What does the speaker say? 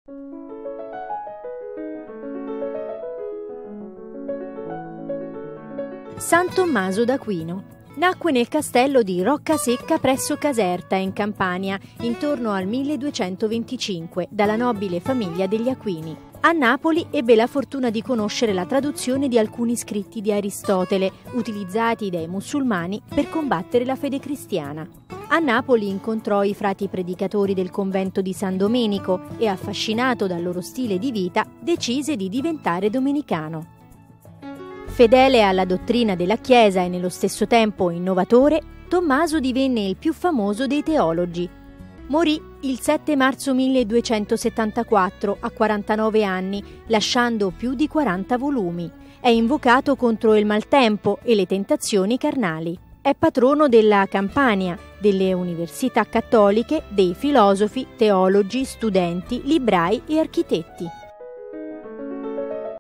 San Tommaso d'Aquino. Nacque nel castello di Roccasecca presso Caserta, in Campania, intorno al 1225, dalla nobile famiglia degli Aquini. A Napoli ebbe la fortuna di conoscere la traduzione di alcuni scritti di Aristotele, utilizzati dai musulmani per combattere la fede cristiana. A Napoli incontrò i frati predicatori del convento di San Domenico e, affascinato dal loro stile di vita, decise di diventare domenicano. Fedele alla dottrina della Chiesa e nello stesso tempo innovatore, Tommaso divenne il più famoso dei teologi. Morì il 7 marzo 1274 a 49 anni, lasciando più di 40 volumi. È invocato contro il maltempo e le tentazioni carnali. È patrono della Campania, delle università cattoliche, dei filosofi, teologi, studenti, librai e architetti.